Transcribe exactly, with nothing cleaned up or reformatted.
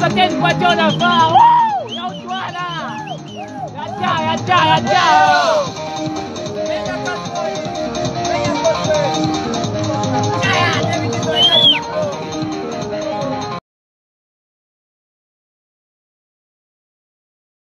asanteni kwa jona faa. Woo! Ya utwala. Ya cha, ya cha, ya cha.